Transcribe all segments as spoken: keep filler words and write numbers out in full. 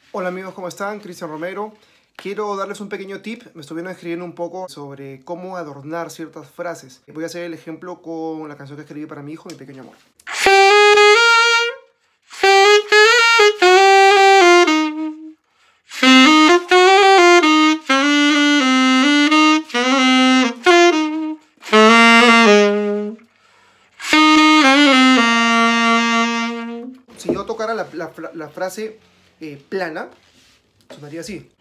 Hola amigos, ¿cómo están? Cristian Romero. Quiero darles un pequeño tip. Me estuvieron escribiendo un poco sobre cómo adornar ciertas frases. Voy a hacer el ejemplo con la canción que escribí para mi hijo, Mi Pequeño Amor. Si yo tocara la, la, la frase eh, plana, sonaría así.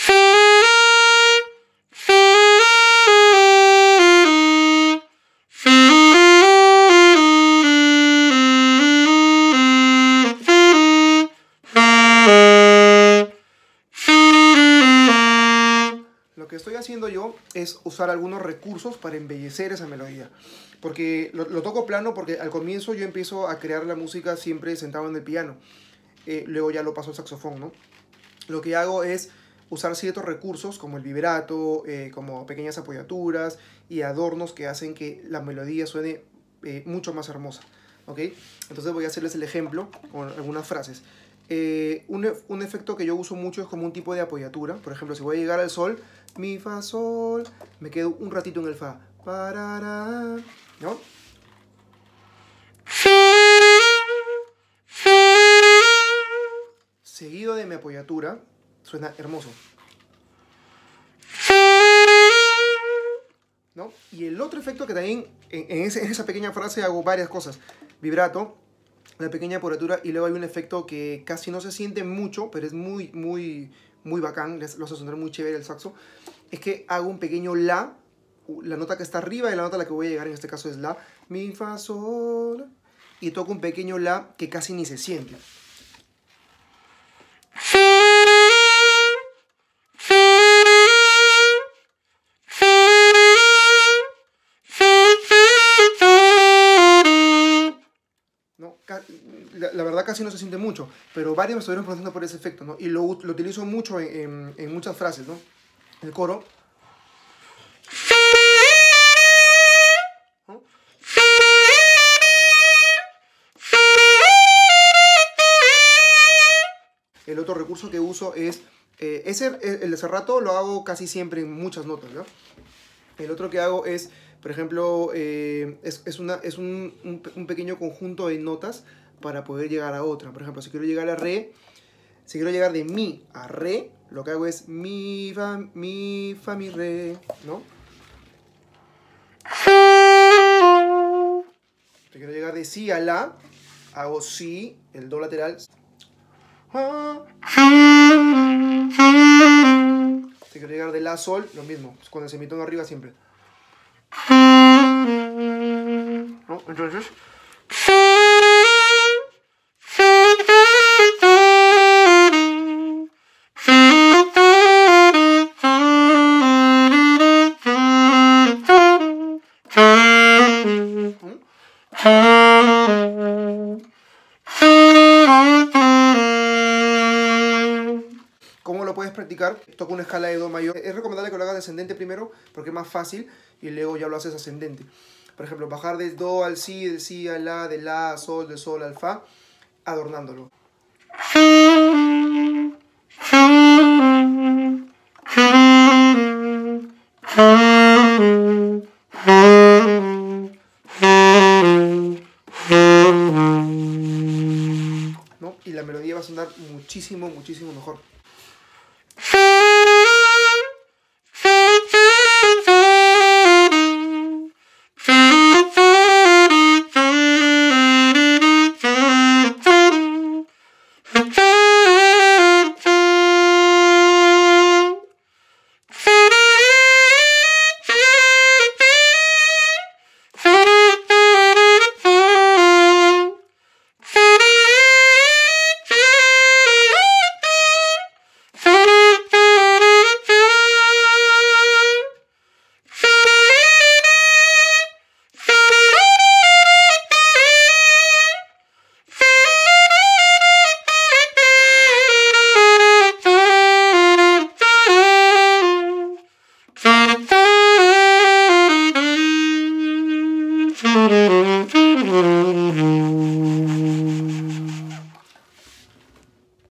Lo que estoy haciendo yo es usar algunos recursos para embellecer esa melodía. Porque lo, lo toco plano porque al comienzo yo empiezo a crear la música siempre sentado en el piano. Eh, luego ya lo paso al saxofón, ¿no? Lo que hago es usar ciertos recursos como el vibrato, eh, como pequeñas apoyaturas y adornos que hacen que la melodía suene eh, mucho más hermosa, ¿ok? Entonces voy a hacerles el ejemplo con algunas frases. Eh, un, un efecto que yo uso mucho es como un tipo de apoyatura. Por ejemplo, si voy a llegar al sol, mi, fa, sol, me quedo un ratito en el fa, parará, ¿no? Seguido de mi apoyatura, suena hermoso, ¿no? Y el otro efecto que también en, en, ese, en esa pequeña frase hago varias cosas. Vibrato, la pequeña apoyatura, y luego hay un efecto que casi no se siente mucho, pero es muy, muy, muy bacán, lo hace sonar muy chévere el saxo. Es que hago un pequeño la, la nota que está arriba de la nota a la que voy a llegar, en este caso es la, mi, fa, sol, y toco un pequeño la que casi ni se siente. ¿No? La, la verdad casi no se siente mucho, pero varios me estuvieron preguntando por ese efecto, ¿no? Y lo, lo utilizo mucho en, en, en muchas frases, ¿no? El coro. ¿No? El otro recurso que uso es, eh, ese, el de cerrato lo hago casi siempre en muchas notas, ¿no? El otro que hago es, por ejemplo, eh, es, es, una, es un, un, un pequeño conjunto de notas para poder llegar a otra. Por ejemplo, si quiero llegar a re, si quiero llegar de mi a re, lo que hago es mi, fa, mi, fa, mi, re, ¿no? Si quiero llegar de si a la, hago si, el do lateral. Si quiero llegar de la a sol, lo mismo, con el semitón arriba siempre. ¿No? Entonces... ¿Cómo lo puedes practicar? Toco una escala de do mayor. Es recomendable que lo hagas descendente primero porque es más fácil y luego ya lo haces ascendente. Por ejemplo, bajar del do al si, del si al la, del la a sol, del sol al fa, adornándolo. ¿No? Y la melodía va a sonar muchísimo, muchísimo mejor.